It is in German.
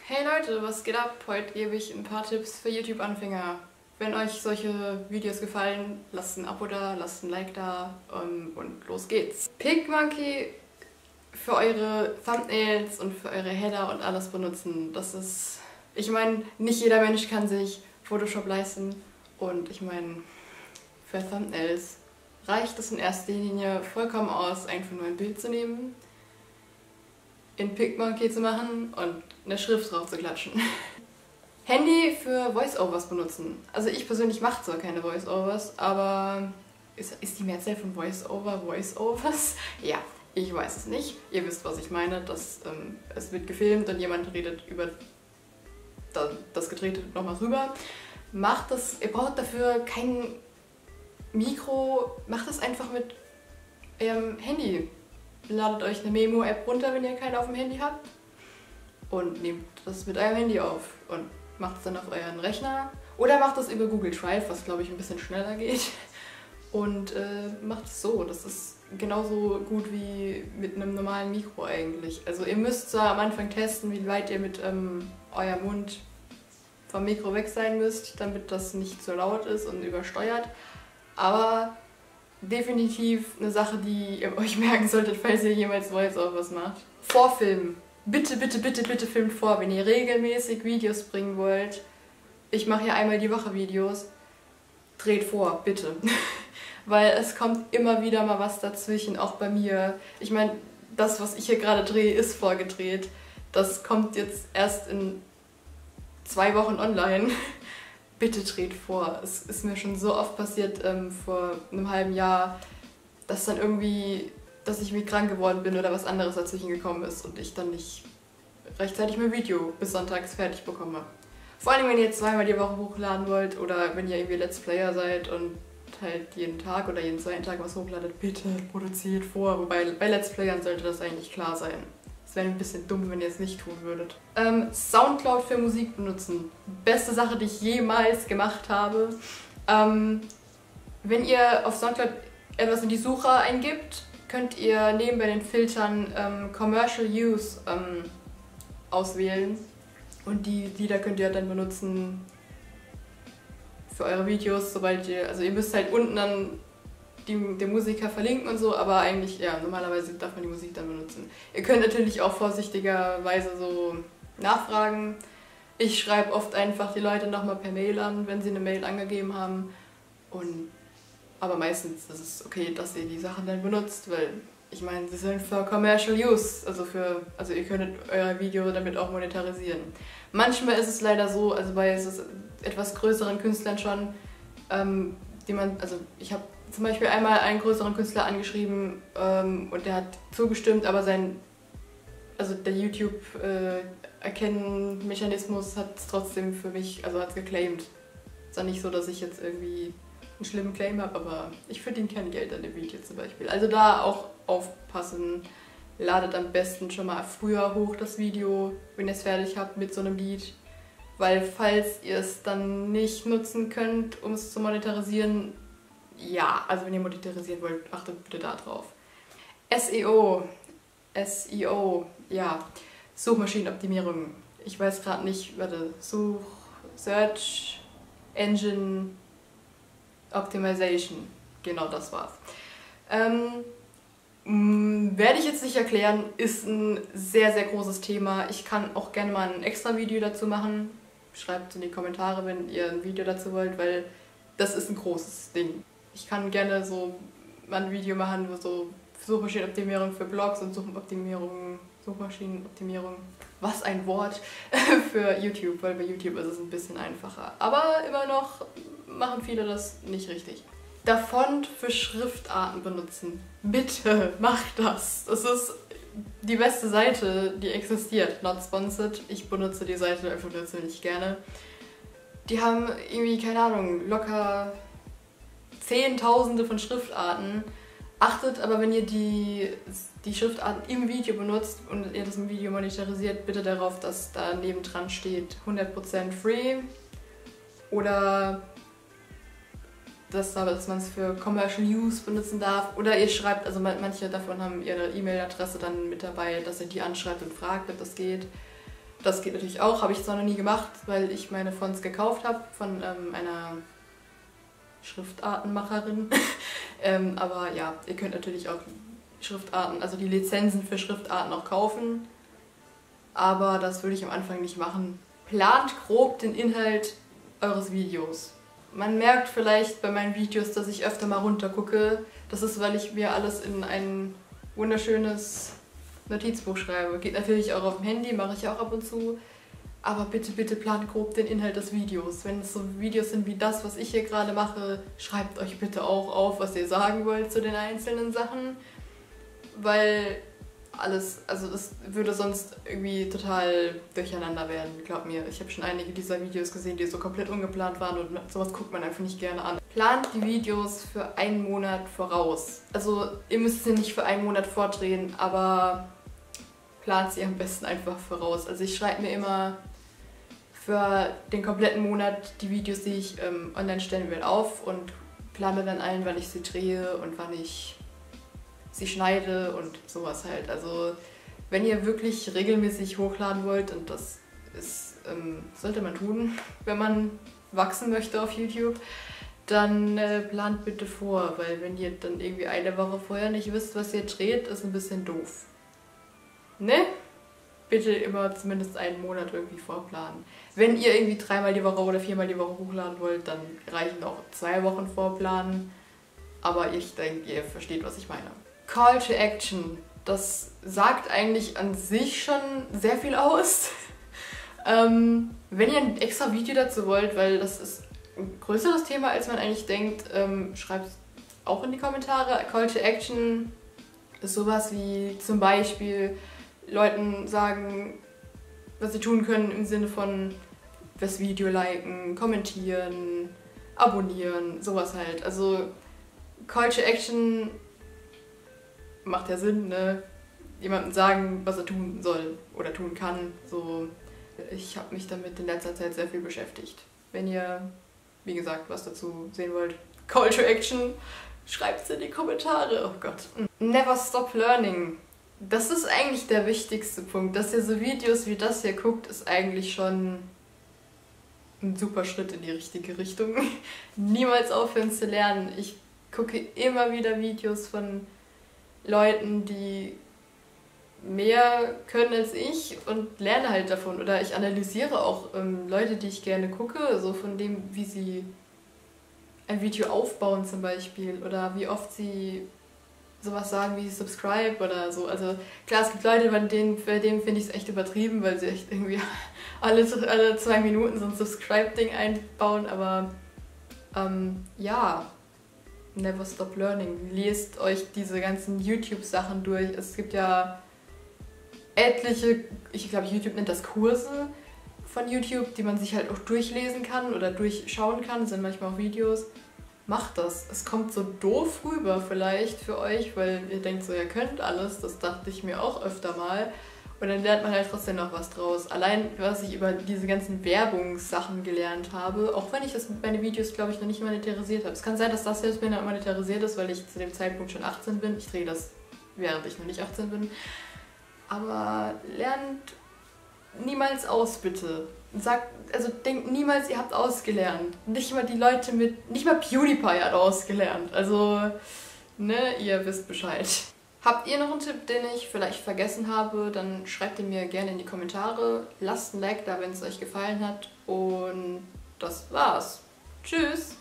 Hey Leute, was geht ab? Heute gebe ich ein paar Tipps für YouTube-Anfänger. Wenn euch solche Videos gefallen, lasst ein Abo da, lasst ein Like da und los geht's. PicMonkey für eure Thumbnails und für eure Header und alles benutzen. Das ist, ich meine, nicht jeder Mensch kann sich Photoshop leisten und ich meine, für Thumbnails reicht es in erster Linie vollkommen aus, einfach nur ein Bild zu nehmen, in PicMonkey zu machen und eine Schrift drauf zu klatschen. Handy für Voice-Overs benutzen. Also ich persönlich mache zwar keine Voice-Overs, aber ist die Mehrzahl von Voice-Over Voice-Overs? Ja, ich weiß es nicht. Ihr wisst, was ich meine. Es wird gefilmt und jemand redet über das Gedrehte nochmal rüber. Macht das, ihr braucht dafür kein Mikro, macht das einfach mit eurem Handy. Ladet euch eine Memo-App runter, wenn ihr keine auf dem Handy habt und nehmt das mit eurem Handy auf und macht es dann auf euren Rechner oder macht es über Google Drive, was glaube ich ein bisschen schneller geht und macht es so. Das ist genauso gut wie mit einem normalen Mikro eigentlich. Also ihr müsst zwar am Anfang testen, wie weit ihr mit eurem Mund vom Mikro weg sein müsst, damit das nicht zu laut ist und übersteuert, aber definitiv eine Sache, die ihr euch merken solltet, falls ihr jemals Voice-Overs macht. Vorfilmen. Bitte, bitte, bitte, bitte filmt vor, wenn ihr regelmäßig Videos bringen wollt. Ich mache ja einmal die Woche Videos. Dreht vor, bitte. Weil es kommt immer wieder mal was dazwischen, auch bei mir. Ich meine, das, was ich hier gerade drehe, ist vorgedreht. Das kommt jetzt erst in 2 Wochen online. Bitte dreht vor. Es ist mir schon so oft passiert vor einem halben Jahr, dass dann irgendwie, dass ich krank geworden bin oder was anderes dazwischen gekommen ist und ich dann nicht rechtzeitig mein Video bis sonntags fertig bekomme. Vor allem, wenn ihr jetzt 2-mal die Woche hochladen wollt oder wenn ihr irgendwie Let's Player seid und halt jeden Tag oder jeden zweiten Tag was hochladet, bitte produziert vor. Wobei bei Let's Playern sollte das eigentlich klar sein. Es wäre ein bisschen dumm, wenn ihr es nicht tun würdet. Soundcloud für Musik benutzen. Beste Sache, die ich jemals gemacht habe. Wenn ihr auf Soundcloud etwas in die Suche eingibt, könnt ihr nebenbei den Filtern Commercial Use auswählen. Und die Lieder könnt ihr dann benutzen für eure Videos, sobald ihr, also ihr müsst halt unten dann den Musiker verlinken und so, aber eigentlich, ja, normalerweise darf man die Musik dann benutzen. Ihr könnt natürlich auch vorsichtigerweise so nachfragen. Ich schreibe oft einfach die Leute nochmal per Mail an, wenn sie eine Mail angegeben haben. Aber meistens ist es okay, dass ihr die Sachen dann benutzt, weil ich meine, sie sind für Commercial Use, also ihr könntet euer Video damit auch monetarisieren. Manchmal ist es leider so, also bei etwas größeren Künstlern schon, ich habe zum Beispiel einmal einen größeren Künstler angeschrieben und der hat zugestimmt, aber der YouTube-Erkennen-Mechanismus hat es trotzdem für mich, also hat es geclaimed. Es ist nicht so, dass ich jetzt irgendwie einen schlimmen Claim habe, aber ich verdiene kein Geld an dem Video zum Beispiel. Also da auch aufpassen, ladet am besten schon mal früher hoch das Video, wenn ihr es fertig habt mit so einem Lied. Weil falls ihr es dann nicht nutzen könnt, um es zu monetarisieren, ja, also wenn ihr monetarisieren wollt, achtet bitte da drauf. SEO, ja, Suchmaschinenoptimierung. Ich weiß gerade nicht, warte, Search Engine Optimization, genau das war's. Werde ich jetzt nicht erklären, ist ein sehr, sehr großes Thema. Ich kann auch gerne mal ein extra Video dazu machen. Schreibt es in die Kommentare, wenn ihr ein Video dazu wollt, weil das ist ein großes Ding. Ich kann gerne so ein Video machen, wo so Suchmaschinenoptimierung für Blogs und Suchmaschinenoptimierung, was ein Wort, für YouTube, weil bei YouTube ist es ein bisschen einfacher. Aber immer noch machen viele das nicht richtig. Der Font für Schriftarten benutzen. Bitte, macht das. Das ist die beste Seite, die existiert. Not sponsored. Ich benutze die Seite einfach nur ziemlich gerne. Die haben irgendwie, keine Ahnung, locker Zehntausende von Schriftarten. Achtet aber, wenn ihr die Schriftarten im Video benutzt und ihr das im Video monetarisiert, bitte darauf, dass da nebendran steht 100% free oder dass man es für Commercial Use benutzen darf. Oder ihr schreibt, also manche davon haben ihre E-Mail-Adresse dann mit dabei, dass ihr die anschreibt und fragt, ob das geht. Das geht natürlich auch, habe ich zwar noch nie gemacht, weil ich meine Fonts gekauft habe von einer Schriftartenmacherin. Aber ja, ihr könnt natürlich auch Schriftarten, also die Lizenzen für Schriftarten auch kaufen. Aber das würde ich am Anfang nicht machen. Plant grob den Inhalt eures Videos. Man merkt vielleicht bei meinen Videos, dass ich öfter mal runtergucke. Das ist, weil ich mir alles in ein wunderschönes Notizbuch schreibe. Geht natürlich auch auf dem Handy, mache ich auch ab und zu. Aber bitte, bitte plant grob den Inhalt des Videos. Wenn es so Videos sind wie das, was ich hier gerade mache, schreibt euch bitte auch auf, was ihr sagen wollt zu den einzelnen Sachen. Weil alles, also das würde sonst irgendwie total durcheinander werden, glaub mir. Ich habe schon einige dieser Videos gesehen, die so komplett ungeplant waren und sowas guckt man einfach nicht gerne an. Plant die Videos für einen Monat voraus. Also ihr müsst sie nicht für einen Monat vordrehen, aber plant sie am besten einfach voraus. Also ich schreibe mir immer für den kompletten Monat die Videos, die ich online stellen will, auf und plane dann ein, wann ich sie drehe und wann ich sie schneide und sowas halt. Also wenn ihr wirklich regelmäßig hochladen wollt, und das ist, sollte man tun, wenn man wachsen möchte auf YouTube, dann plant bitte vor, weil wenn ihr dann irgendwie eine Woche vorher nicht wisst, was ihr dreht, ist ein bisschen doof. Ne? Bitte immer zumindest einen Monat irgendwie vorplanen. Wenn ihr irgendwie 3-mal die Woche oder 4-mal die Woche hochladen wollt, dann reichen auch 2 Wochen vorplanen. Aber ich denke, ihr versteht, was ich meine. Call to Action. Das sagt eigentlich an sich schon sehr viel aus. Wenn ihr ein extra Video dazu wollt, weil das ist ein größeres Thema, als man eigentlich denkt, schreibt es auch in die Kommentare. Call to Action ist sowas wie zum Beispiel Leuten sagen, was sie tun können im Sinne von das Video liken, kommentieren, abonnieren, sowas halt. Also Call to Action macht ja Sinn, ne? Jemandem sagen, was er tun soll oder tun kann. So, ich habe mich damit in letzter Zeit sehr viel beschäftigt. Wenn ihr, wie gesagt, was dazu sehen wollt, Call to Action, schreibt es in die Kommentare. Oh Gott. Never stop learning. Das ist eigentlich der wichtigste Punkt. Dass ihr so Videos wie das hier guckt, ist eigentlich schon ein super Schritt in die richtige Richtung. Niemals aufhören zu lernen. Ich gucke immer wieder Videos von Leuten, die mehr können als ich und lerne halt davon. Oder ich analysiere auch Leute, die ich gerne gucke, so von dem, wie sie ein Video aufbauen zum Beispiel oder wie oft sie sowas sagen wie subscribe oder so. Also klar, es gibt Leute, bei denen finde ich es echt übertrieben, weil sie echt irgendwie alle 2 Minuten so ein Subscribe-Ding einbauen, aber ja, never stop learning. Lest euch diese ganzen YouTube-Sachen durch. Es gibt ja etliche, ich glaube YouTube nennt das Kurse von YouTube, die man sich halt auch durchlesen kann oder durchschauen kann, das sind manchmal auch Videos. Macht das. Es kommt so doof rüber vielleicht für euch, weil ihr denkt so, ihr könnt alles, das dachte ich mir auch öfter mal. Und dann lernt man halt trotzdem noch was draus. Allein, was ich über diese ganzen Werbungssachen gelernt habe, auch wenn ich das mit meinen Videos, glaube ich, noch nicht monetarisiert habe. Es kann sein, dass das jetzt mir monetarisiert ist, weil ich zu dem Zeitpunkt schon 18 bin. Ich drehe das, während ich noch nicht 18 bin. Aber lernt niemals aus, bitte. Denkt niemals, ihr habt ausgelernt. Nicht mal die Leute nicht mal PewDiePie hat ausgelernt. Also, ne, ihr wisst Bescheid. Habt ihr noch einen Tipp, den ich vielleicht vergessen habe, dann schreibt ihn mir gerne in die Kommentare. Lasst ein Like da, wenn es euch gefallen hat. Und das war's. Tschüss!